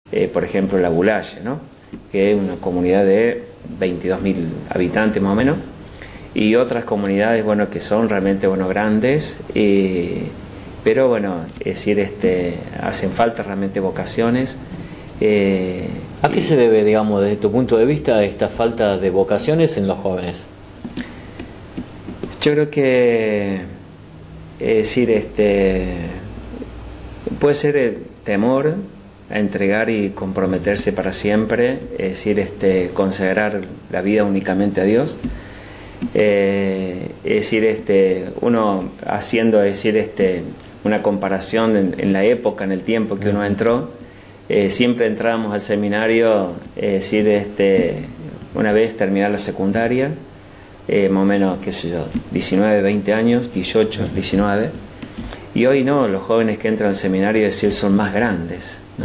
por ejemplo, la Bulaye, ¿no? Que es una comunidad de 22.000 habitantes más o menos, y otras comunidades, bueno, que son realmente, bueno, grandes, pero bueno, es decir, hacen falta realmente vocaciones. ¿A qué se debe, digamos, desde tu punto de vista, esta falta de vocaciones en los jóvenes? Yo creo que, es decir, puede ser el temor a entregar y comprometerse para siempre, es decir, consagrar la vida únicamente a Dios. Es decir, uno haciendo, es decir, una comparación en la época, en el tiempo que uno entró, siempre entrábamos al seminario, es decir, una vez terminar la secundaria, más o menos, qué sé yo, 19, 20 años, 18, 19, y hoy no, los jóvenes que entran al seminario, es decir, son más grandes, ¿no?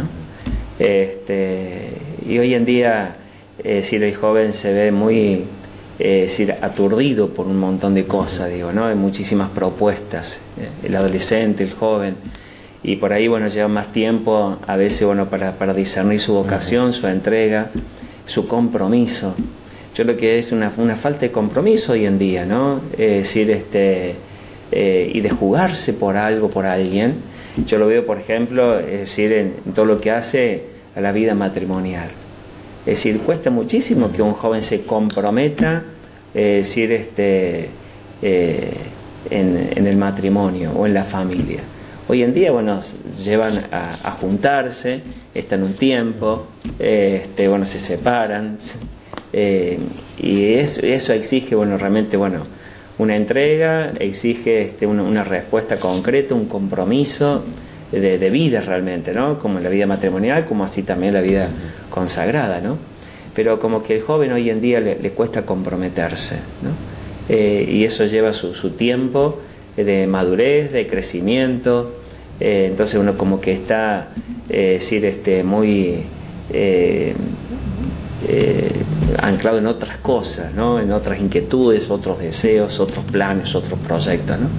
Y hoy en día, es decir, el joven se ve muy, es decir, aturdido por un montón de cosas, digo, ¿no? Hay muchísimas propuestas, el adolescente, el joven, y por ahí, bueno, lleva más tiempo a veces, bueno, para discernir su vocación, su entrega, su compromiso. Yo creo que es una falta de compromiso hoy en día, ¿no? Es decir, y de jugarse por algo, por alguien. Yo lo veo, por ejemplo, es decir, en todo lo que hace a la vida matrimonial. Es decir, cuesta muchísimo que un joven se comprometa, es decir, en el matrimonio o en la familia. Hoy en día, bueno, llevan a juntarse, están un tiempo, bueno, se separan, y eso exige, bueno, realmente, bueno, una entrega, exige una respuesta concreta, un compromiso de vida realmente, ¿no? Como en la vida matrimonial, como así también la vida consagrada, ¿no? Pero como que el joven hoy en día le cuesta comprometerse, ¿no? Y eso lleva su tiempo de madurez, de crecimiento, entonces uno como que está, decir, muy anclado en otras cosas, ¿no? En otras inquietudes, otros deseos, otros planes, otros proyectos, ¿no?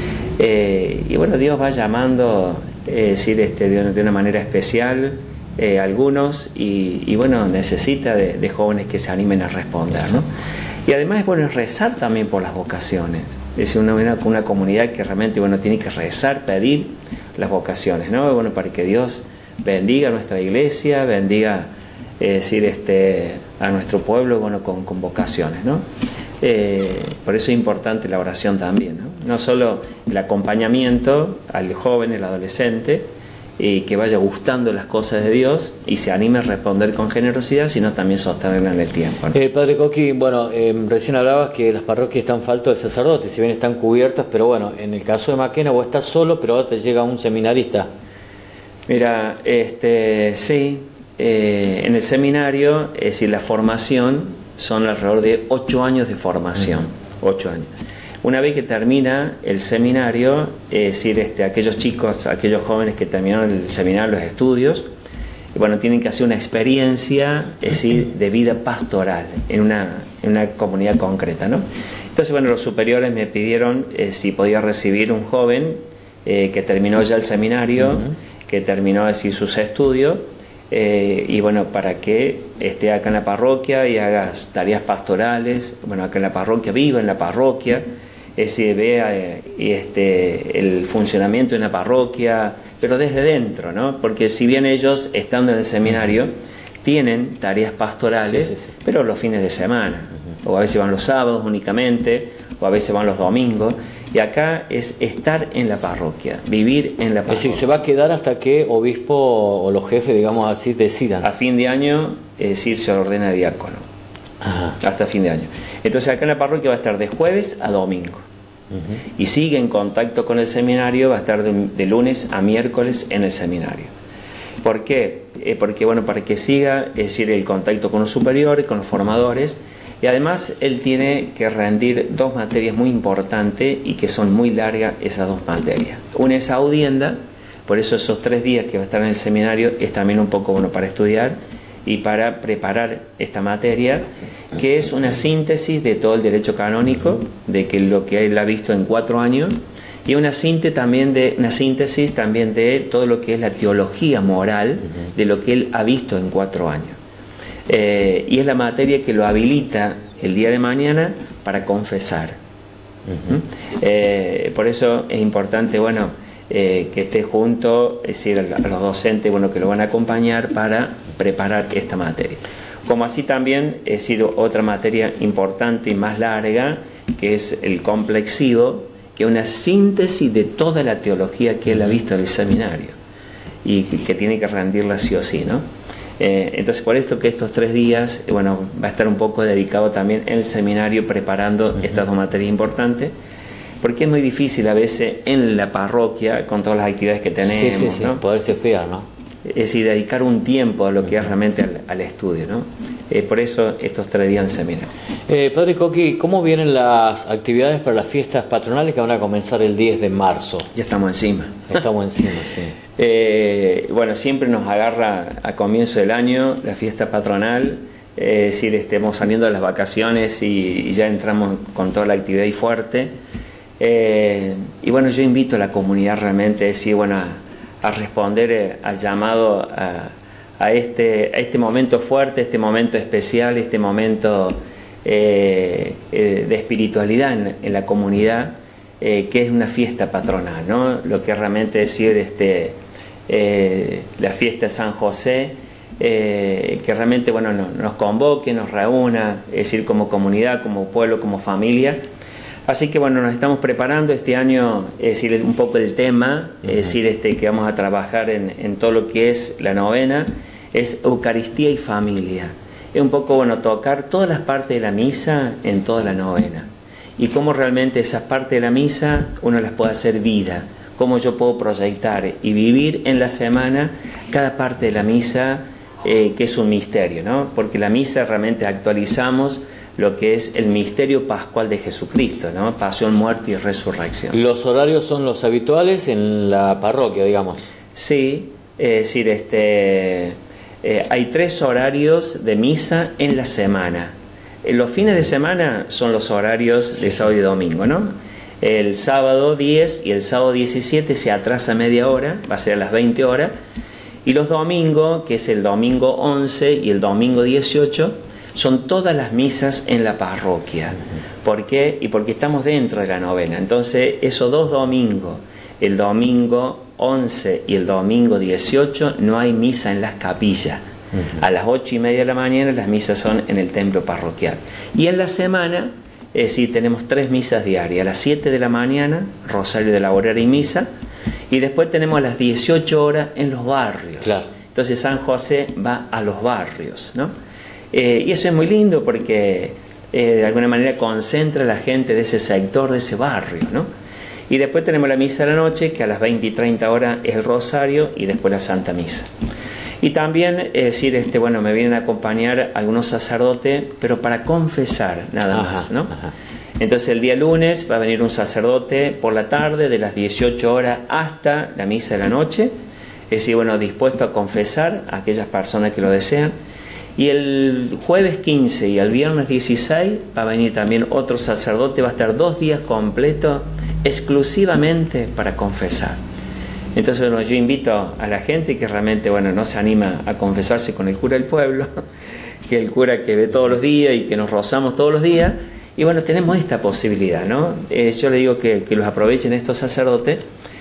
Y bueno, Dios va llamando, decir, de una manera especial algunos, y bueno, necesita de jóvenes que se animen a responder, ¿no? Y además es bueno rezar también por las vocaciones. Es una comunidad que realmente, bueno, tiene que rezar, pedir las vocaciones, ¿no? Bueno, para que Dios bendiga a nuestra iglesia, bendiga, decir, a nuestro pueblo, bueno, con vocaciones, ¿no? Por eso es importante la oración también, ¿no? No solo el acompañamiento al joven, el adolescente, y que vaya gustando las cosas de Dios y se anime a responder con generosidad, sino también sostenerla en el tiempo, ¿no? Padre Coqui, bueno, recién hablabas que las parroquias están faltas de sacerdotes, si bien están cubiertas, pero bueno, en el caso de Maquena vos estás solo, pero ahora te llega un seminarista. Mira, sí, en el seminario, es decir, la formación son alrededor de 8 años de formación, 8 años. Una vez que termina el seminario, es decir, aquellos chicos, aquellos jóvenes que terminaron el seminario, los estudios, bueno, tienen que hacer una experiencia, es decir, de vida pastoral en una comunidad concreta, ¿no? Entonces, bueno, los superiores me pidieron si podía recibir un joven que terminó ya el seminario, que terminó, es decir, sus estudios, y bueno, para que esté acá en la parroquia y haga tareas pastorales, bueno, acá en la parroquia, viva en la parroquia, vea el funcionamiento de una parroquia, pero desde dentro, ¿no? Porque si bien ellos, estando en el seminario, tienen tareas pastorales, pero los fines de semana, o a veces van los sábados únicamente, o a veces van los domingos, y acá es estar en la parroquia, vivir en la parroquia. Es decir, se va a quedar hasta que obispo o los jefes, digamos así, decidan. A fin de año, es decir, se ordena diácono. Ajá. Hasta fin de año. Entonces acá en la parroquia va a estar de jueves a domingo. Y sigue en contacto con el seminario, va a estar de lunes a miércoles en el seminario. ¿Por qué? Porque, bueno, para que siga, es decir, el contacto con los superiores, con los formadores, y además él tiene que rendir 2 materias muy importantes y que son muy largas esas 2 materias. Una es audienda, por eso esos 3 días que va a estar en el seminario es también un poco bueno para estudiar y para preparar esta materia, que es una síntesis de todo el derecho canónico, de que lo que él ha visto en 4 años, y una síntesis también de todo lo que es la teología moral de lo que él ha visto en 4 años. Y es la materia que lo habilita el día de mañana para confesar. Por eso es importante, bueno, que esté junto, es decir, a los docentes, bueno, que lo van a acompañar para preparar esta materia. Como así también, es decir, otra materia importante y más larga, que es el complexivo, que es una síntesis de toda la teología que él ha visto en el seminario y que tiene que rendirla sí o sí, ¿no? Entonces, por esto que estos 3 días, bueno, va a estar un poco dedicado también en el seminario preparando estas 2 materias importantes, porque es muy difícil a veces en la parroquia, con todas las actividades que tenemos, sí, ¿no? Poderse estudiar, ¿no? Es decir, dedicar un tiempo a lo que es realmente al estudio, ¿no? Por eso estos 3 días en seminario. Padre Coqui, ¿cómo vienen las actividades para las fiestas patronales que van a comenzar el 10 de marzo? Ya estamos encima. Estamos encima, sí. Bueno, siempre nos agarra a comienzo del año la fiesta patronal, es decir, estemos saliendo de las vacaciones y ya entramos con toda la actividad y fuerte. Y bueno, yo invito a la comunidad realmente, es decir, bueno, a responder al llamado a este momento fuerte, este momento especial, este momento de espiritualidad en la comunidad, que es una fiesta patronal, ¿no? Lo que realmente decir la fiesta de San José, que realmente, bueno, nos convoque, nos reúna, es decir, como comunidad, como pueblo, como familia. Así que bueno, nos estamos preparando este año, es decir, un poco el tema, es decir, que vamos a trabajar en todo lo que es la novena, es Eucaristía y familia. Es un poco, bueno, tocar todas las partes de la misa en toda la novena. Y cómo realmente esas partes de la misa uno las puede hacer vida. Cómo yo puedo proyectar y vivir en la semana cada parte de la misa, que es un misterio, ¿no? Porque la misa realmente actualizamos lo que es el misterio pascual de Jesucristo, ¿no? Pasión, muerte y resurrección. ¿Los horarios son los habituales en la parroquia, digamos? Sí, es decir, hay 3 horarios de misa en la semana. Los fines de semana son los horarios de sábado y domingo, ¿no? El sábado 10 y el sábado 17 se atrasa media hora, va a ser a las 20 horas. Y los domingos, que es el domingo 11 y el domingo 18, son todas las misas en la parroquia. ¿Por qué? Y porque estamos dentro de la novena. Entonces, esos 2 domingos, el domingo 11 y el domingo 18, no hay misa en las capillas. A las 8:30 de la mañana las misas son en el templo parroquial. Y en la semana, sí, tenemos 3 misas diarias. A las 7 de la mañana, Rosario de la Aurora y misa. Y después tenemos a las 18 horas en los barrios. Claro. Entonces San José va a los barrios, ¿no? Y eso es muy lindo porque de alguna manera concentra a la gente de ese sector, de ese barrio, ¿no? Y después tenemos la misa de la noche, que a las 20 y 30 horas es el rosario, y después la Santa Misa. Y también, es decir, bueno, me vienen a acompañar algunos sacerdotes, pero para confesar nada más, ¿no? Entonces el día lunes va a venir un sacerdote por la tarde, de las 18 horas hasta la misa de la noche, es decir, bueno, dispuesto a confesar a aquellas personas que lo desean. Y el jueves 15 y el viernes 16 va a venir también otro sacerdote, va a estar 2 días completos exclusivamente para confesar. Entonces, bueno, yo invito a la gente que realmente, bueno, no se anima a confesarse con el cura del pueblo, que el cura que ve todos los días y que nos rozamos todos los días. Y bueno, tenemos esta posibilidad, ¿no? Yo le digo que los aprovechen estos sacerdotes,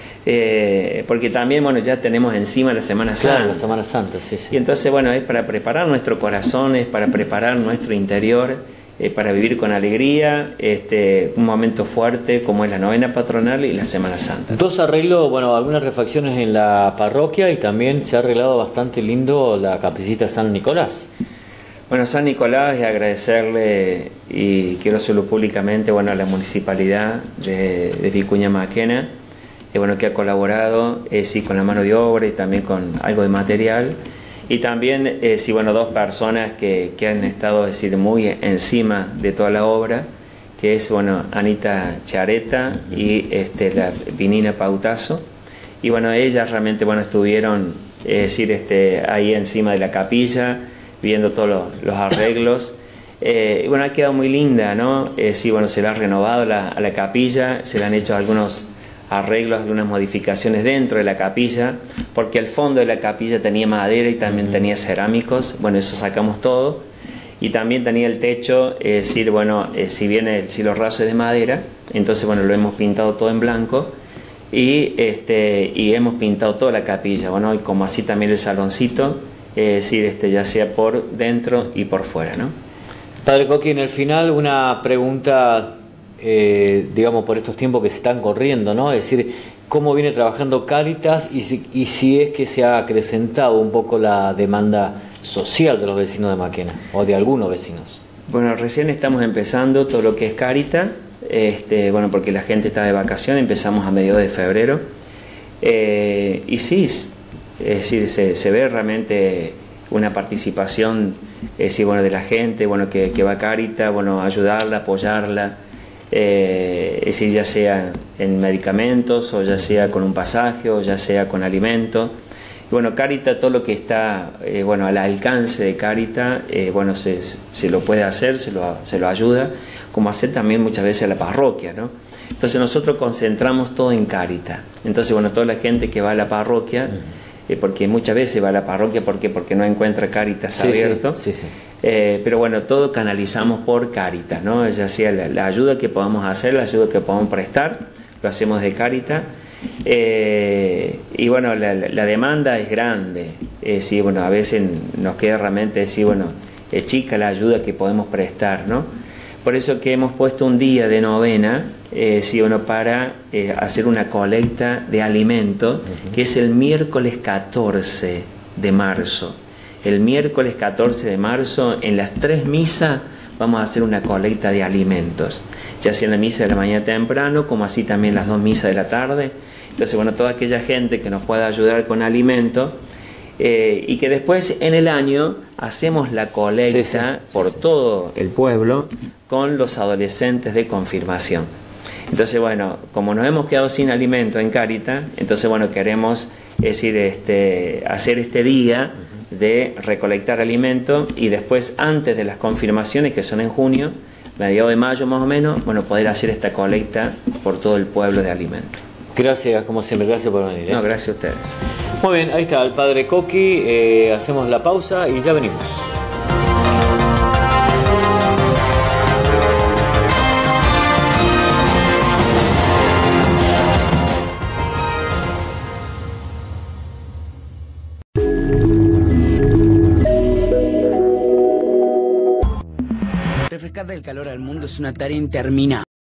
porque también, bueno, ya tenemos encima la Semana Santa. Claro, la Semana Santa, sí, sí. Y entonces, bueno, es para preparar nuestro corazón, es para preparar nuestro interior, para vivir con alegría un momento fuerte como es la novena patronal y la Semana Santa. 2 arreglos, bueno, algunas refacciones en la parroquia, y también se ha arreglado bastante lindo la capillita San Nicolás. Bueno, San Nicolás, es agradecerle, y quiero hacerlo públicamente, bueno, a la municipalidad de Vicuña Maquena, bueno, que ha colaborado, sí, con la mano de obra y también con algo de material. Y también, sí, bueno, 2 personas que han estado, es decir, muy encima de toda la obra, que es, bueno, Anita Chareta y la Vinina Pautazo. Y bueno, ellas realmente, bueno, estuvieron, es decir, ahí encima de la capilla, viendo todos los arreglos. Y bueno, ha quedado muy linda, ¿no? Sí, bueno, se le ha renovado a la capilla, se le han hecho algunos arreglos, algunas modificaciones dentro de la capilla, porque el fondo de la capilla tenía madera y también tenía cerámicos. Bueno, eso sacamos todo. Y también tenía el techo, es decir, bueno, si bien el cielo raso es de madera, entonces bueno, lo hemos pintado todo en blanco y hemos pintado toda la capilla, bueno, y como así también el saloncito, es decir, ya sea por dentro y por fuera, ¿no? Padre Coqui, en el final una pregunta, digamos, por estos tiempos que se están corriendo, ¿no? Es decir, ¿cómo viene trabajando Cáritas y si es que se ha acrecentado un poco la demanda social de los vecinos de Maquena o de algunos vecinos? Bueno, recién estamos empezando todo lo que es Cáritas, bueno, porque la gente está de vacaciones, empezamos a mediados de febrero, y sí, es decir, se ve realmente una participación, es decir, bueno, de la gente, bueno, que va a Cáritas, bueno, ayudarla, apoyarla, es decir, ya sea en medicamentos, o ya sea con un pasaje, o ya sea con alimento. Y bueno, Cáritas, todo lo que está bueno, al alcance de Cáritas, bueno, se lo puede hacer, se lo ayuda, como hacer también muchas veces a la parroquia, ¿no? Entonces nosotros concentramos todo en Cáritas. Entonces, bueno, toda la gente que va a la parroquia, porque muchas veces va a la parroquia porque no encuentra Cáritas abierto, pero bueno, todo canalizamos por Cáritas, ¿no? Ya sea la ayuda que podamos hacer, la ayuda que podamos prestar, lo hacemos de Cáritas. Y bueno, la demanda es grande, sí, bueno, a veces nos queda realmente decir, bueno, es chica la ayuda que podemos prestar, ¿no? Por eso que hemos puesto un día de novena, sí, bueno, para hacer una colecta de alimentos, que es el miércoles 14 de marzo. El miércoles 14 de marzo, en las 3 misas, vamos a hacer una colecta de alimentos, ya sea en la misa de la mañana temprano, como así también las 2 misas de la tarde. Entonces, bueno, toda aquella gente que nos pueda ayudar con alimentos, y que después en el año hacemos la colecta por todo el pueblo con los adolescentes de confirmación. Entonces, bueno, como nos hemos quedado sin alimento en Cáritas, entonces, bueno, queremos, es decir, hacer este día de recolectar alimentos y después, antes de las confirmaciones, que son en junio, mediados de mayo más o menos, bueno, poder hacer esta colecta por todo el pueblo de alimentos. Gracias, como siempre, gracias por venir. No, gracias a ustedes. Muy bien, ahí está el Padre Coqui, hacemos la pausa y ya venimos. Refrescar del calor al mundo es una tarea interminable.